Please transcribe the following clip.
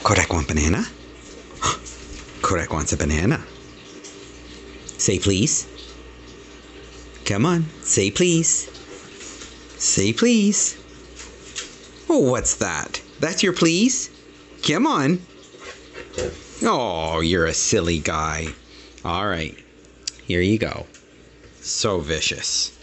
Kodak want banana? Kodak wants a banana. Say please. Come on, say please. Say please. Oh, what's that? That's your please? Come on. Oh, you're a silly guy. All right, here you go. So vicious.